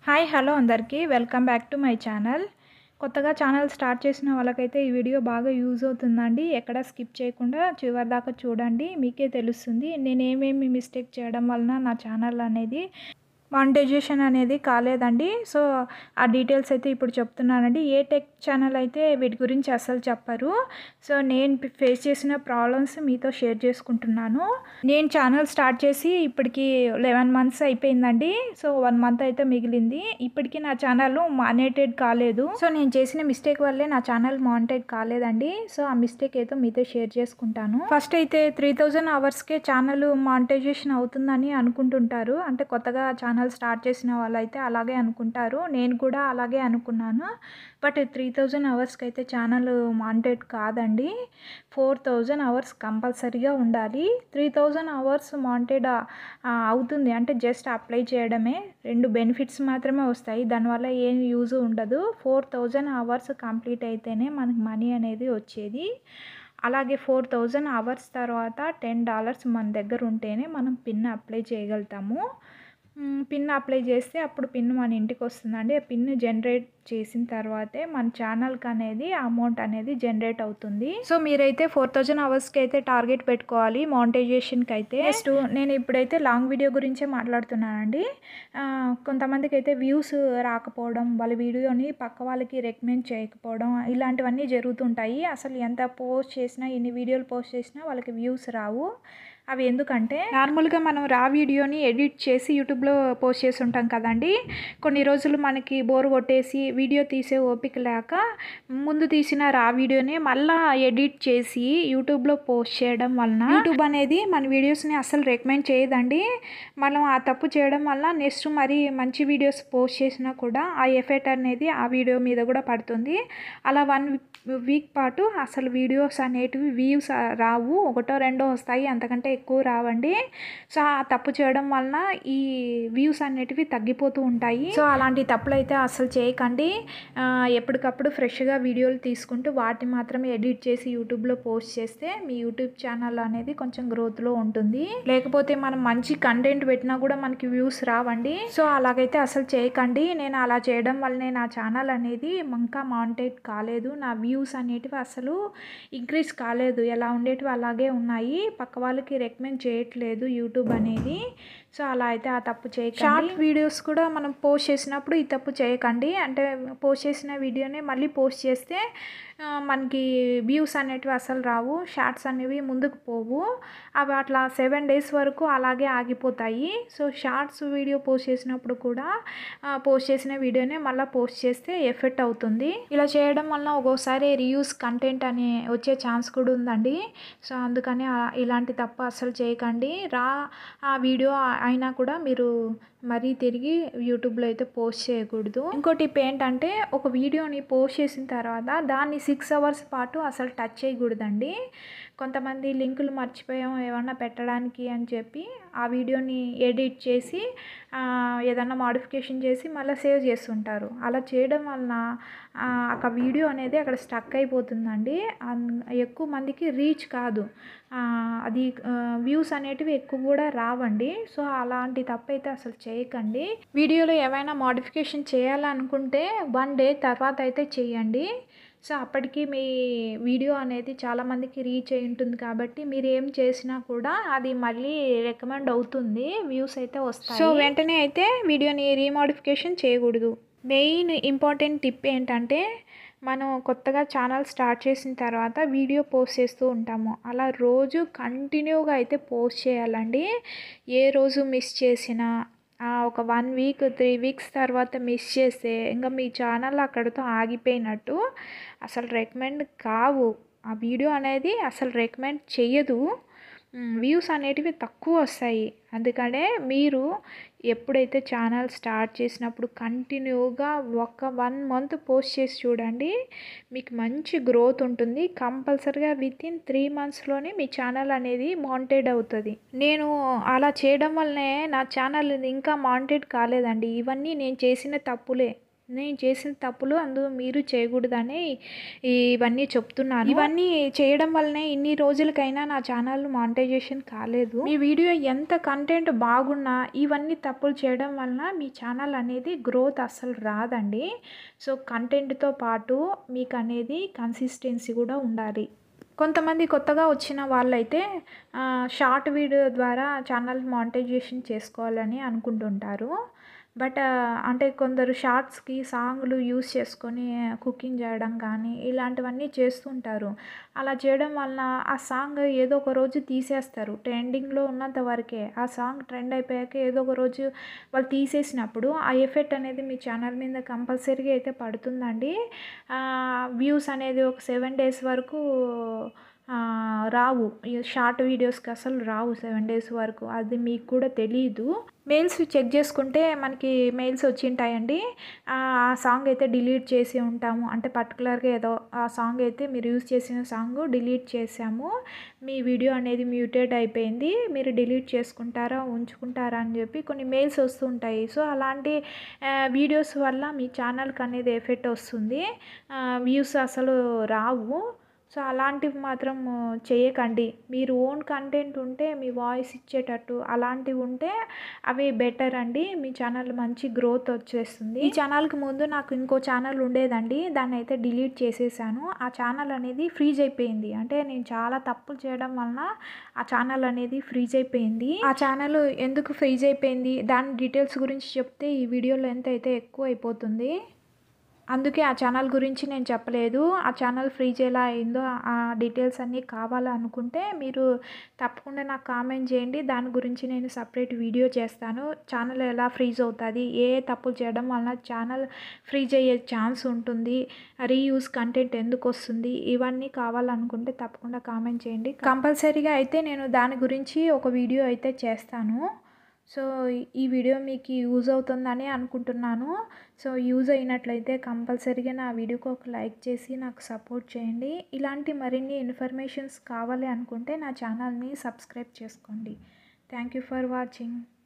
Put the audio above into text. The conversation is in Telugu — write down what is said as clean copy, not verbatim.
హాయ్ హలో అందరికీ welcome back to my channel. కొత్తగా ఛానల్ స్టార్ట్ చేసిన వాళ్ళకైతే ఈ వీడియో బాగా యూజ్ అవుతుందండి. ఎక్కడ స్కిప్ చేయకుండా చివరి దాకా చూడండి, మీకే తెలుస్తుంది నేను ఏమేమి మిస్టేక్ చేయడం వలన నా ఛానల్ అనేది మానిటైజేషన్ అనేది కాలేదండి. సో ఆ డీటెయిల్స్ అయితే ఇప్పుడు చెప్తున్నానండి. ఏ టెక్ ఛానల్ అయితే వీటి గురించి అస్సలు చెప్పరు. సో నేను ఫేస్ చేసిన ప్రాబ్లమ్స్ మీతో షేర్ చేసుకుంటున్నాను. నేను ఛానల్ స్టార్ట్ చేసి ఇప్పటికి 11 మంత్స్ అయిపోయిందండి. సో 1 మంత్ అయితే మిగిలింది. ఇప్పటికీ నా ఛానల్ మానిటైజ్ కాలేదు. సో నేను చేసిన మిస్టేక్ వల్లే నా ఛానల్ మానిటైజ్ కాలేదండి. సో ఆ మిస్టేక్ అయితే మీతో షేర్ చేసుకుంటాను. ఫస్ట్ అయితే 3000 అవర్స్కే ఛానల్ మానిటైజేషన్ అవుతుందని అనుకుంటుంటారు. అంటే కొత్తగా ఛానల్ స్టార్ట్ చేసిన వాళ్ళైతే అలాగే అనుకుంటారు. నేను కూడా అలాగే అనుకున్నాను. బట్ 3000 అవర్స్కి అయితే ఛానల్ మానిటైజ్ కాదండి. 4000 అవర్స్ కంపల్సరీగా ఉండాలి. 3000 అవర్స్ మానిటైజ్ అవుతుంది అంటే జస్ట్ అప్లై చేయడమే. 2 బెనిఫిట్స్ మాత్రమే వస్తాయి, దానివల్ల ఏం యూజ్ ఉండదు. 4000 అవర్స్ కంప్లీట్ అయితేనే మనకి మనీ అనేది వచ్చేది. అలాగే 4000 అవర్స్ తర్వాత $10 మన దగ్గర ఉంటేనే మనం పిన్ అప్లై చేయగలుగుతాము. పిన్ అప్లై చేస్తే అప్పుడు పిన్ మన ఇంటికి వస్తుందండి. ఆ పిన్ జనరేట్ చేసిన తర్వాతే మన ఛానల్కి అనేది అమౌంట్ అనేది జనరేట్ అవుతుంది. సో మీరైతే 4000 అవర్స్కి అయితే టార్గెట్ పెట్టుకోవాలి మానిటైజేషన్కి అయితే. నెక్స్ట్ నేను ఇప్పుడైతే లాంగ్ వీడియో గురించే మాట్లాడుతున్నానండి. కొంతమందికి అయితే వ్యూస్ రాకపోవడం, వాళ్ళ వీడియోని పక్క వాళ్ళకి రికమెండ్ చేయకపోవడం, ఇలాంటివన్నీ జరుగుతుంటాయి. అసలు ఎంత పోస్ట్ చేసినా, ఎన్ని వీడియోలు పోస్ట్ చేసినా వాళ్ళకి వ్యూస్ రావు. అవి ఎందుకంటే నార్మల్గా మనం రా వీడియోని ఎడిట్ చేసి యూట్యూబ్లో పోస్ట్ చేసి ఉంటాం కదండి. కొన్ని రోజులు మనకి బోర్ కొట్టేసి వీడియో తీసే ఓపిక లేక ముందు తీసిన రా వీడియోని మళ్ళీ ఎడిట్ చేసి యూట్యూబ్లో పోస్ట్ చేయడం వలన యూట్యూబ్ అనేది మన వీడియోస్ని అస్సలు రికమెండ్ చేయదండి. మనం ఆ తప్పు చేయడం వల్ల నెక్స్ట్ మరి మంచి వీడియోస్ పోస్ట్ చేసినా కూడా ఆ ఎఫెక్ట్ అనేది ఆ వీడియో మీద కూడా పడుతుంది. అలా 1 వీక్ పాటు అసలు వీడియోస్ అనేటివి వ్యూస్ రావు. 1-2 వస్తాయి, అంతకంటే ఎక్కువ రావండి. సో ఆ తప్పు చేయడం వలన ఈ వ్యూస్ అనేటివి తగ్గిపోతూ ఉంటాయి. సో అలాంటి తప్పులు అయితే అసలు చేయకండి. ఎప్పటికప్పుడు ఫ్రెష్గా వీడియోలు తీసుకుంటూ వాటిని మాత్రమే ఎడిట్ చేసి యూట్యూబ్లో పోస్ట్ చేస్తే మీ యూట్యూబ్ ఛానల్ అనేది కొంచెం గ్రోత్లో ఉంటుంది. లేకపోతే మనం మంచి కంటెంట్ పెట్టినా కూడా మనకి వ్యూస్ రావండి. సో అలాగైతే అసలు చేయకండి. నేను అలా చేయడం వల్లనే నా ఛానల్ అనేది ఇంకా మానిటైజ్ కాలేదు. నా వ్యూస్ అనేటివి అసలు ఇంక్రీజ్ కాలేదు, ఎలా ఉండేటివి అలాగే ఉన్నాయి. పక్క వాళ్ళకి రికమెండ్ చేయట్లేదు యూట్యూబ్ అనేది. సో అలా అయితే ఆ తప్పు చేయకండి. షార్ట్ వీడియోస్ కూడా మనం పోస్ట్ చేసినప్పుడు ఈ తప్పు చేయకండి. అంటే పోస్ట్ చేసిన వీడియోని మళ్ళీ పోస్ట్ చేస్తే మనకి వ్యూస్ అనేటివి అసలు రావు, షార్ట్స్ అనేవి ముందుకు పోవు. అవి అట్లా 7 days వరకు అలాగే ఆగిపోతాయి. సో షార్ట్స్ వీడియో పోస్ట్ చేసినప్పుడు కూడా పోస్ట్ చేసిన వీడియోనే మళ్ళీ పోస్ట్ చేస్తే ఎఫెక్ట్ అవుతుంది. ఇలా చేయడం వల్ల ఒక్కోసారి రీయూస్ కంటెంట్ అని వచ్చే ఛాన్స్ కూడా ఉందండి. సో అందుకని ఇలాంటి తప్పు అస్సలు చేయకండి. ఆ వీడియో అయినా కూడా మీరు మరీ తిరిగి యూట్యూబ్లో అయితే పోస్ట్ చేయకూడదు. ఇంకో టిప్ ఏంటంటే ఒక వీడియోని పోస్ట్ చేసిన తర్వాత దాన్ని 6 hours పాటు అసలు టచ్ చేయకూడదండి. కొంతమంది లింకులు మర్చిపోయాం ఏమన్నా పెట్టడానికి అని చెప్పి ఆ వీడియోని ఎడిట్ చేసి ఏదన్నా మాడిఫికేషన్ చేసి మళ్ళీ సేవ్ చేస్తుంటారు. అలా చేయడం వలన ఒక వీడియో అనేది అక్కడ స్టక్ అయిపోతుందండి. ఎక్కువ మందికి రీచ్ కాదు, అది వ్యూస్ అనేటివి ఎక్కువ కూడా రావండి. సో అలాంటి తప్పు అయితే అసలు చేయకండి. వీడియోలో ఏమైనా మాడిఫికేషన్ చేయాలనుకుంటే 1 day తర్వాత అయితే చేయండి. సో అప్పటికి మీ వీడియో అనేది చాలామందికి రీచ్ అయి ఉంటుంది కాబట్టి మీరు ఏం చేసినా కూడా అది మళ్ళీ రికమెండ్ అవుతుంది, వ్యూస్ అయితే వస్తాయి. సో వెంటనే అయితే వీడియోని రీమోడిఫికేషన్ చేయకూడదు. మెయిన్ ఇంపార్టెంట్ టిప్ ఏంటంటే మనం కొత్తగా ఛానల్ స్టార్ట్ చేసిన తర్వాత వీడియో పోస్ట్ చేస్తూ ఉంటాము. అలా రోజు కంటిన్యూగా అయితే పోస్ట్ చేయాలండి. ఏ రోజు మిస్ చేసినా ఒక 1 week 3 weeks తర్వాత మిస్ చేస్తే ఇంకా మీ ఛానల్ అక్కడితో ఆగిపోయినట్టు. అసలు రికమెండ్ కావు, ఆ వీడియో అనేది అసలు రికమెండ్ చెయ్యదు. వ్యూస్ అనేటివి తక్కువ వస్తాయి. అందుకనే మీరు ఎప్పుడైతే ఛానల్ స్టార్ట్ చేసినప్పుడు కంటిన్యూగా ఒక 1 month పోస్ట్ చేసి చూడండి, మీకు మంచి గ్రోత్ ఉంటుంది. కంపల్సరీగా వితిన్ 3 monthsలోనే మీ ఛానల్ అనేది మానిటైజ్ అవుతుంది. నేను అలా చేయడం వల్లనే నా ఛానల్ ఇంకా మానిటైజ్ కాలేదండి. ఇవన్నీ నేను చేసిన తప్పులే. నేను చేసిన తప్పులు అందులో మీరు చేయకూడదని ఇవన్నీ చెప్తున్నాను. ఇవన్నీ చేయడం వల్లనే ఇన్ని రోజులకైనా నా ఛానల్ మానిటైజేషన్ కాలేదు. మీ వీడియో ఎంత కంటెంట్ బాగున్నా ఇవన్నీ తప్పులు చేయడం వలన మీ ఛానల్ అనేది గ్రోత్ అస్సలు రాదండి. సో కంటెంట్తో పాటు మీకు అనేది కన్సిస్టెన్సీ కూడా ఉండాలి. కొంతమంది కొత్తగా వచ్చిన వాళ్ళైతే షార్ట్ వీడియో ద్వారా ఛానల్ మానిటైజేషన్ చేసుకోవాలని అనుకుంటుంటారు. బట్ అంటే కొందరు షార్ట్స్కి సాంగ్లు యూస్ చేసుకొని కుకింగ్ చేయడం కానీ ఇలాంటివన్నీ చేస్తుంటారు. అలా చేయడం వలన ఆ సాంగ్ ఏదో ఒక రోజు తీసేస్తారు. ట్రెండింగ్లో ఉన్నంత వరకే. ఆ సాంగ్ ట్రెండ్ అయిపోయాక ఏదో ఒక రోజు వాళ్ళు తీసేసినప్పుడు ఆ ఎఫెక్ట్ అనేది మీ ఛానల్ మీద కంపల్సరీగా అయితే పడుతుందండి. వ్యూస్ అనేది ఒక 7 డేస్ వరకు రావు. ఈ షార్ట్ వీడియోస్కి అసలు రావు 7 డేస్ వరకు. అది మీకు కూడా తెలీదు. మెయిల్స్ చెక్ చేసుకుంటే మనకి మెయిల్స్ వచ్చింటాయండి. ఆ సాంగ్ అయితే డిలీట్ చేసి ఉంటాము. అంటే పర్టికులర్గా ఏదో ఆ సాంగ్ అయితే మీరు యూజ్ చేసిన సాంగ్ డిలీట్ చేసాము, మీ వీడియో అనేది మ్యూటెడ్ అయిపోయింది, మీరు డిలీట్ చేసుకుంటారా ఉంచుకుంటారా అని చెప్పి కొన్ని మెయిల్స్ వస్తుంటాయి. సో అలాంటి వీడియోస్ వల్ల మీ ఛానల్కి అనేది ఎఫెక్ట్ వస్తుంది. వ్యూస్ అసలు రావు. సో అలాంటివి మాత్రం చేయకండి. మీరు ఓన్ కంటెంట్ ఉంటే మీ వాయిస్ ఇచ్చేటట్టు అలాంటివి ఉంటే అవి బెటర్ అండి. మీ ఛానల్ మంచి గ్రోత్ వచ్చేస్తుంది. ఈ ఛానల్కి ముందు నాకు ఇంకో ఛానల్ ఉండేదండి. దాన్ని అయితే డిలీట్ చేసేసాను. ఆ ఛానల్ అనేది ఫ్రీజ్ అయిపోయింది. అంటే నేను చాలా తప్పులు చేయడం వలన ఆ ఛానల్ అనేది ఫ్రీజ్ అయిపోయింది. ఆ ఛానల్ ఎందుకు ఫ్రీజ్ అయిపోయింది దాని డీటెయిల్స్ గురించి చెప్తే ఈ వీడియో లెంత్ అయితే ఎక్కువ అయిపోతుంది. అందుకే ఆ ఛానల్ గురించి నేను చెప్పలేదు. ఆ ఛానల్ ఫ్రీజ్ ఎలా అయిందో ఆ డీటెయిల్స్ అన్నీ కావాలనుకుంటే మీరు తప్పకుండా నాకు కామెంట్ చేయండి. దాని గురించి నేను సపరేట్ వీడియో చేస్తాను. ఛానల్ ఎలా ఫ్రీజ్ అవుతుంది, ఏ తప్పులు చేయడం వలన ఛానల్ ఫ్రీజ్ అయ్యే ఛాన్స్ ఉంటుంది, రీయూజ్ కంటెంట్ ఎందుకు వస్తుంది, ఇవన్నీ కావాలనుకుంటే తప్పకుండా కామెంట్ చేయండి. కంపల్సరీగా అయితే నేను దాని గురించి ఒక వీడియో అయితే చేస్తాను. సో ఈ వీడియో మీకు యూజ్ అవుతుందని అనుకుంటున్నాను. సో యూజ్ అయినట్లయితే కంపల్సరీగా నా వీడియోకి ఒక లైక్ చేసి నాకు సపోర్ట్ చేయండి. ఇలాంటి మరిన్ని ఇన్ఫర్మేషన్స్ కావాలి అనుకుంటే నా ఛానల్ని సబ్స్క్రైబ్ చేసుకోండి. Thank you for watching.